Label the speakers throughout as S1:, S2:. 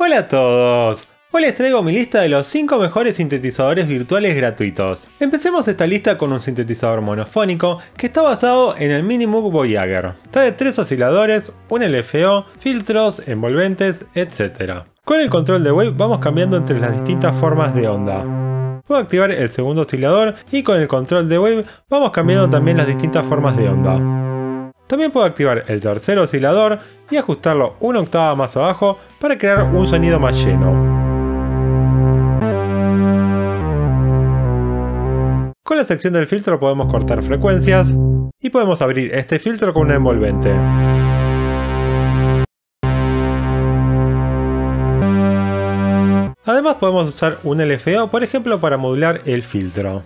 S1: Hola a todos. Hoy les traigo mi lista de los 5 mejores sintetizadores virtuales gratuitos. Empecemos esta lista con un sintetizador monofónico que está basado en el Minimoog Voyager. Trae 3 osciladores, un LFO, filtros, envolventes, etc. Con el control de Wave vamos cambiando entre las distintas formas de onda. Puedo activar el segundo oscilador y con el control de Wave vamos cambiando también las distintas formas de onda. También puedo activar el tercer oscilador y ajustarlo una octava más abajo para crear un sonido más lleno. Con la sección del filtro podemos cortar frecuencias y podemos abrir este filtro con un envolvente. Además podemos usar un LFO, por ejemplo, para modular el filtro.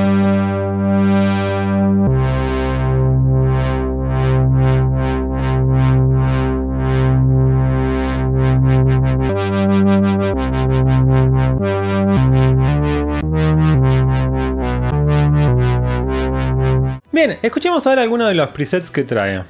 S1: Bien, escuchemos ahora algunos de los presets que trae.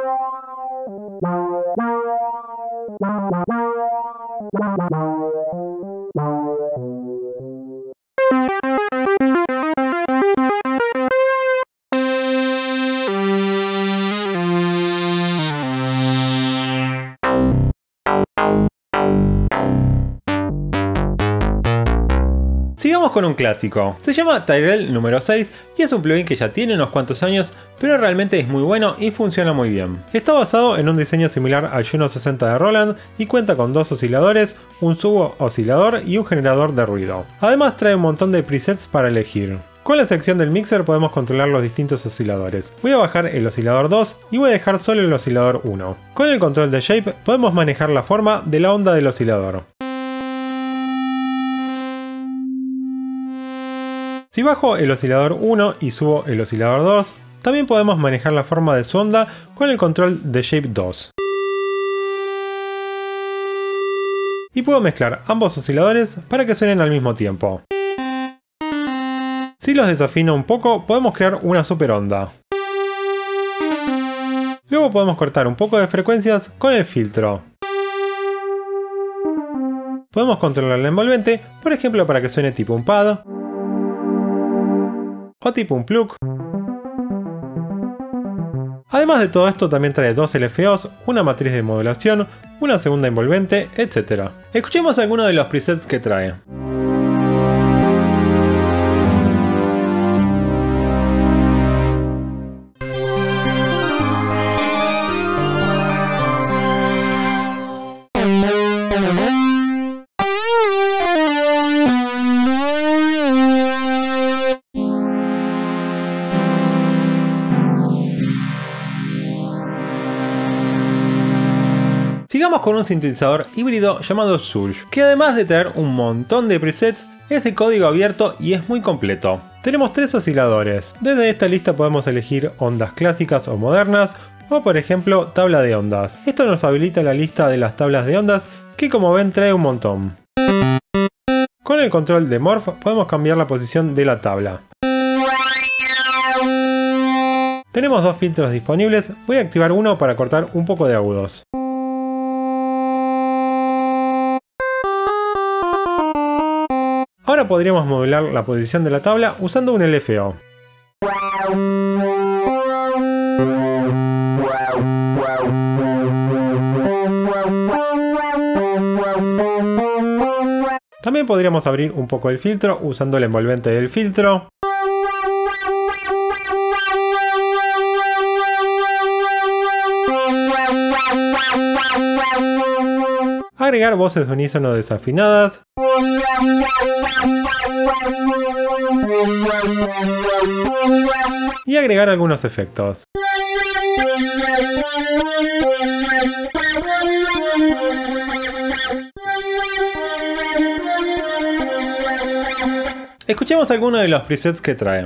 S1: Sigamos con un clásico. Se llama Tyrell número 6 y es un plugin que ya tiene unos cuantos años, pero realmente es muy bueno y funciona muy bien. Está basado en un diseño similar al Juno 60 de Roland y cuenta con 2 osciladores, un subo-oscilador y un generador de ruido. Además trae un montón de presets para elegir. Con la sección del mixer podemos controlar los distintos osciladores. Voy a bajar el oscilador 2 y voy a dejar solo el oscilador 1. Con el control de Shape podemos manejar la forma de la onda del oscilador. Si bajo el oscilador 1 y subo el oscilador 2, también podemos manejar la forma de su onda con el control de Shape 2. Y puedo mezclar ambos osciladores para que suenen al mismo tiempo. Si los desafino un poco, podemos crear una super onda. Luego podemos cortar un poco de frecuencias con el filtro. Podemos controlar el envolvente, por ejemplo para que suene tipo un pad o tipo un plug. Además de todo esto también trae 2 LFOs, una matriz de modulación, una segunda envolvente, etc. Escuchemos algunos de los presets que trae. Sigamos con un sintetizador híbrido llamado Surge, que además de traer un montón de presets, es de código abierto y es muy completo. Tenemos 3 osciladores. Desde esta lista podemos elegir ondas clásicas o modernas, o por ejemplo tabla de ondas. Esto nos habilita la lista de las tablas de ondas, que como ven trae un montón. Con el control de Morph podemos cambiar la posición de la tabla. Tenemos 2 filtros disponibles, voy a activar uno para cortar un poco de agudos. Ahora podríamos modular la posición de la tabla usando un LFO. También podríamos abrir un poco el filtro usando el envolvente del filtro. Agregar voces de unísono desafinadas. Y agregar algunos efectos. Escuchemos algunos de los presets que trae.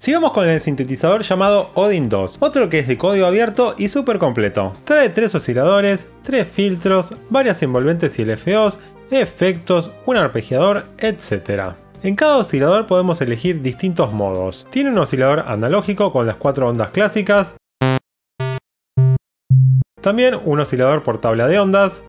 S1: Sigamos con el sintetizador llamado Odin 2, otro que es de código abierto y súper completo. Trae 3 osciladores, 3 filtros, varias envolventes y LFOs, efectos, un arpegiador, etc. En cada oscilador podemos elegir distintos modos. Tiene un oscilador analógico con las 4 ondas clásicas, también un oscilador por tabla de ondas,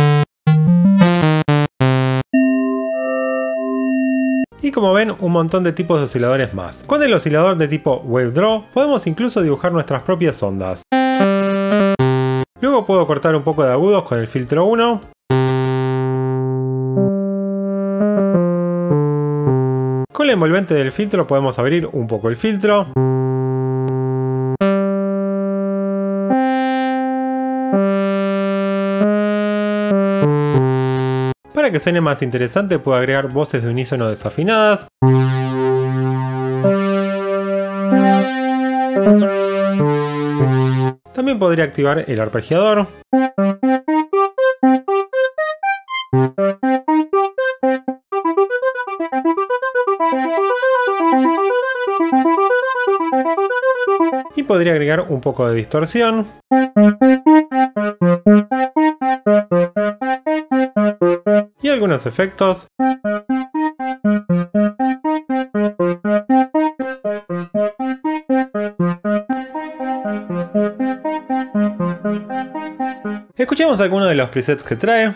S1: y como ven, un montón de tipos de osciladores más. Con el oscilador de tipo Wave Draw podemos incluso dibujar nuestras propias ondas. Luego puedo cortar un poco de agudos con el filtro 1. Con la envolvente del filtro podemos abrir un poco el filtro. Para que suene más interesante puedo agregar voces de unísono desafinadas. También podría activar el arpegiador. Y podría agregar un poco de distorsión. Y algunos efectos. Escuchemos algunos de los presets que trae.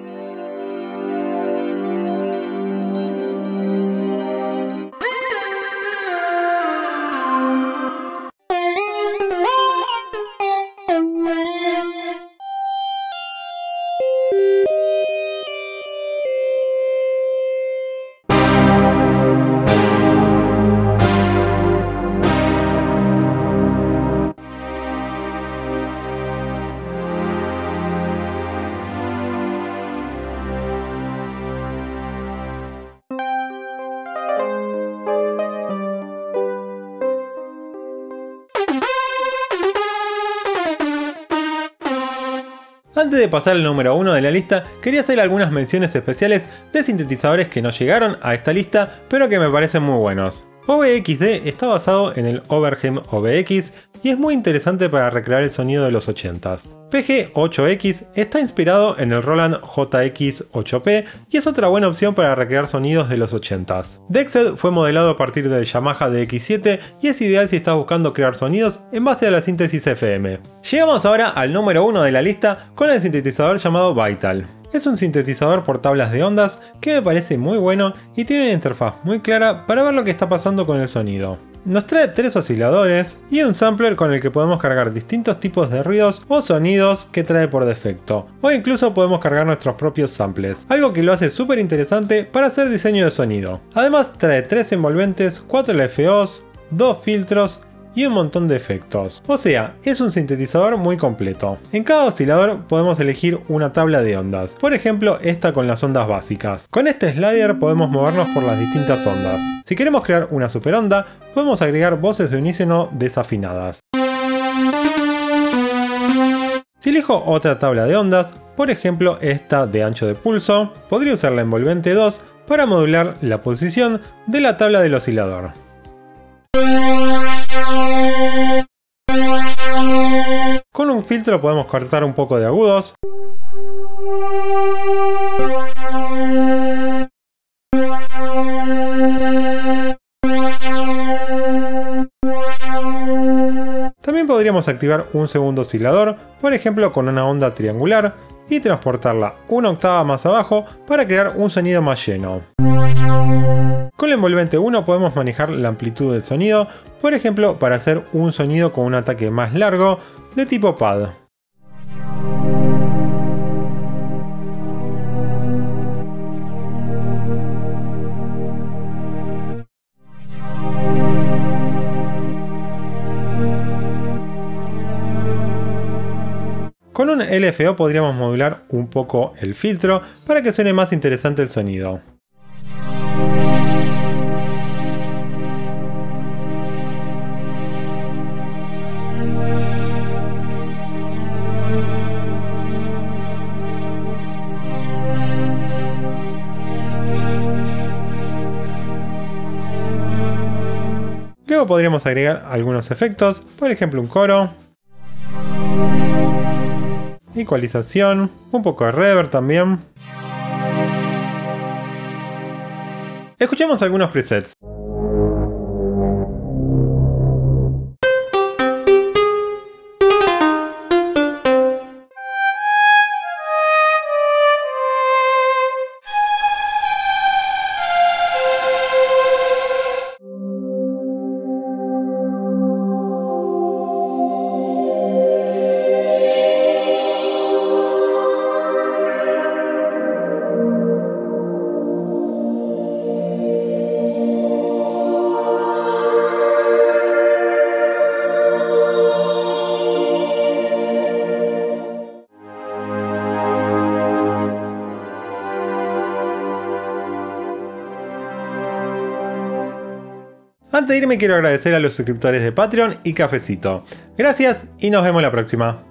S1: Antes de pasar al número 1 de la lista, quería hacer algunas menciones especiales de sintetizadores que no llegaron a esta lista, pero que me parecen muy buenos. OBXD está basado en el Oberheim OBX y es muy interesante para recrear el sonido de los 80s. PG8X está inspirado en el Roland JX8P y es otra buena opción para recrear sonidos de los 80s. Dexed fue modelado a partir del Yamaha DX7 y es ideal si estás buscando crear sonidos en base a la síntesis FM. Llegamos ahora al número 1 de la lista con el sintetizador llamado Vital. Es un sintetizador por tablas de ondas que me parece muy bueno y tiene una interfaz muy clara para ver lo que está pasando con el sonido. Nos trae 3 osciladores y un sampler con el que podemos cargar distintos tipos de ruidos o sonidos que trae por defecto, o incluso podemos cargar nuestros propios samples, algo que lo hace súper interesante para hacer diseño de sonido. Además trae 3 envolventes, 4 LFOs, 2 filtros y un montón de efectos. O sea, es un sintetizador muy completo. En cada oscilador podemos elegir una tabla de ondas, por ejemplo esta con las ondas básicas. Con este slider podemos movernos por las distintas ondas. Si queremos crear una super onda, podemos agregar voces de unísono desafinadas. Si elijo otra tabla de ondas, por ejemplo esta de ancho de pulso, podría usar la envolvente 2 para modular la posición de la tabla del oscilador. Con un filtro podemos cortar un poco de agudos. También podríamos activar un segundo oscilador, por ejemplo con una onda triangular, y transportarla una octava más abajo para crear un sonido más lleno. Con la envolvente 1 podemos manejar la amplitud del sonido, por ejemplo para hacer un sonido con un ataque más largo de tipo pad. Con un LFO podríamos modular un poco el filtro para que suene más interesante el sonido. Luego Luego podríamos agregar algunos efectos, por ejemplo un coro, ecualización, un poco de reverb también. Escuchemos algunos presets. Antes de irme quiero agradecer a los suscriptores de Patreon y Cafecito. Gracias y nos vemos la próxima.